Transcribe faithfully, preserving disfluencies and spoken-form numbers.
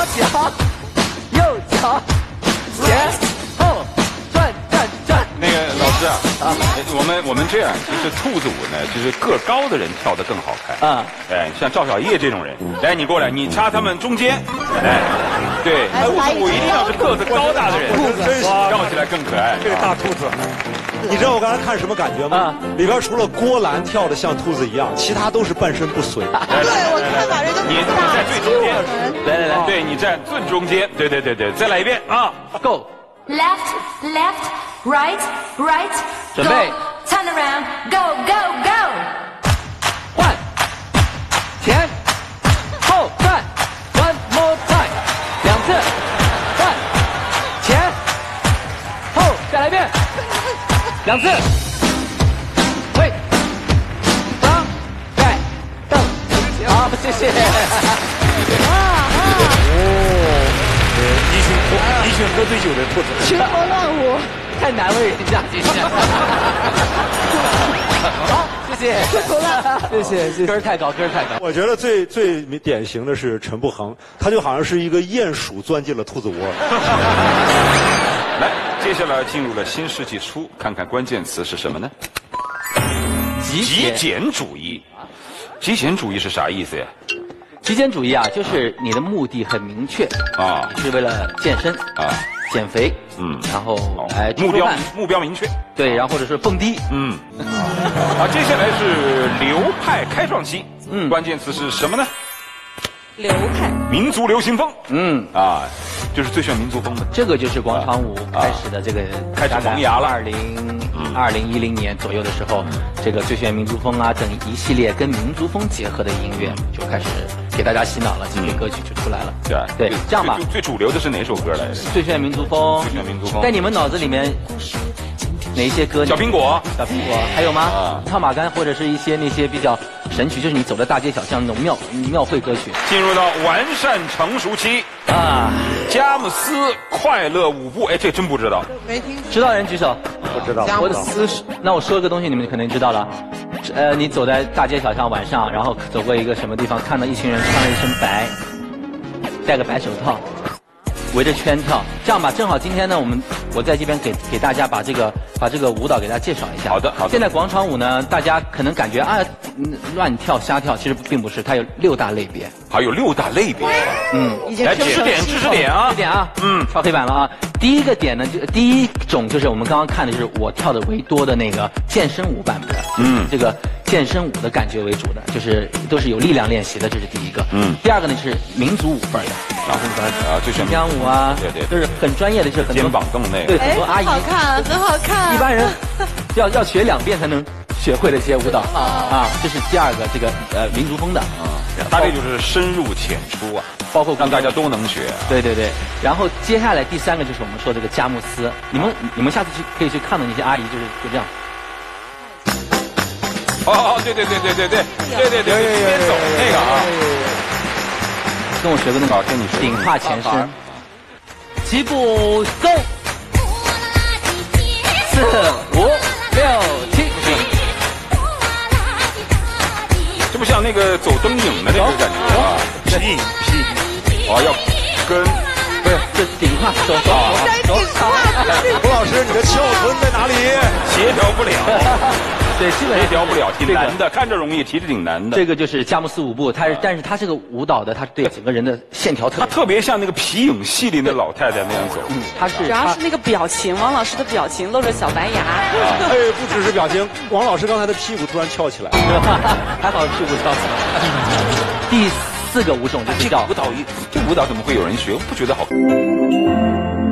脚，右脚，前后转转转。 那个老师啊，啊，我们我们这样，其实兔子舞呢，就是个高的人跳得更好看。啊，哎，像赵小叶这种人，来，你过来，你插他们中间，哎，对，哎，兔子舞一定要是个子高大的人， 兔子真跳起来更可爱。 这个大兔子。你知道我刚才看什么感觉吗？啊、里边除了郭兰跳的像兔子一样，其他都是半身不遂。 对，我看把人都你你在最中间，来来来，对你在最中间，对对对对，再来一遍啊 ，Go。 Left, left, right, right. 准备 Turn around, go, go, go. 换，前，后转 ，One more time， 两次，换，前，后，再来一遍。两次，喂，张，盖，凳，好，谢谢。 哦，一群喝一群喝醉酒的兔子， 群魔乱舞， 太难为人家，谢谢。好，谢谢，谢谢，谢谢。根儿太高，根儿太高。 我觉得最最典型的是陈不恒，他就好像是一个鼹鼠钻进了兔子窝。 来，接下来进入了新世纪初，看看关键词是什么呢？极简主义。极简主义是啥意思呀？ 极简主义啊，就是你的目的很明确啊，是为了健身啊、减肥，嗯，然后哎， 目标目标明确， 对，然后或者是蹦迪，嗯， 啊，接下来是流派开创期，嗯，关键词是什么呢？ 流派， 民族流行风， 嗯， 啊，就是最炫民族风的， 这个就是广场舞开始的这个开始萌芽了， 二零二零一零年左右的时候，这个最炫民族风啊等一系列跟民族风结合的音乐就开始给大家洗脑了，这些歌曲就出来了。对对，这样吧， 最主流的是哪首歌来着？ 最炫民族风， 最炫民族风， 在你们脑子里面哪一些歌？ 小苹果， 小苹果，还有吗？啊，套马杆或者是一些那些比较神曲，就是你走在大街小巷那种庙庙会歌曲。 进入到完善成熟期啊，佳木斯快乐舞步，哎，这真不知道， 没听。 知道人举手。 不知道。 我的思，那我说一个东西，你们肯定知道了。呃，你走在大街小巷晚上，然后走过一个什么地方，看到一群人穿了一身白，戴个白手套，围着圈跳。这样吧，正好今天呢，我们我在这边给给大家把这个把这个舞蹈给大家介绍一下。 好的，好的。 现在广场舞呢，大家可能感觉啊乱跳瞎跳，其实并不是，它有六大类别。 还有六大类别。 嗯， 来知识点，知识点啊， 知识点啊，嗯，跳黑板了啊。第一个点呢，就第一种就是我们刚刚看的是我跳的为多的那个健身舞版本，嗯，这个健身舞的感觉为主的，就是都是有力量练习的，这是第一个。嗯，第二个呢是民族舞份的， 然后啊，就选江舞啊， 对对， 就是很专业的，就是很多肩膀动那个， 对，很多阿姨， 好看，很好看。 一般人要要学两遍才能学会的这些舞蹈啊，这是第二个这个呃民族风的啊， 大概就是深入浅出啊。包括让大家都能学， 对对对。然后接下来第三个就是我们说这个佳木斯，你们你们下次去可以去看到那些阿姨，就是就这样。 哦哦，对对对对对对对对对，边走那个啊， 跟我学个那个，跟你说顶胯前伸，齐步走，四五六七， 这不像那个走灯影的那种感觉啊， 屁屁。 哦，要跟不是这顶胯走走走走。 郭老师，你的翘臀在哪里？ 协调不了， 对，基本协调不了，挺难的，看着容易，其实挺难的。 这个就是佳木斯舞步，它是，但是它这个舞蹈的，它对整个人的线条特别， 它特别像那个皮影戏里的老太太那样走。 嗯，它是主要是那个表情，王老师的表情露着小白牙。 哎，不只是表情，王老师刚才的屁股突然翘起来， 还好屁股翘起来。第四个舞种就是叫舞蹈，这舞蹈怎么会有人学？我不觉得好。